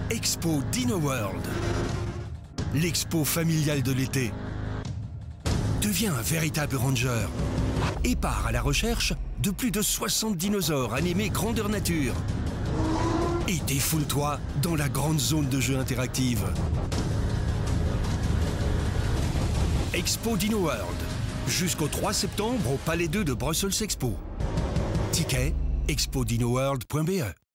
Expo Dino World, l'expo familiale de l'été. Deviens un véritable ranger et pars à la recherche de plus de 60 dinosaures animés grandeur nature. Et défoule-toi dans la grande zone de jeux interactive. Expo Dino World, jusqu'au 3 septembre au Palais 2 de Brussels Expo. Ticket expodinoworld.be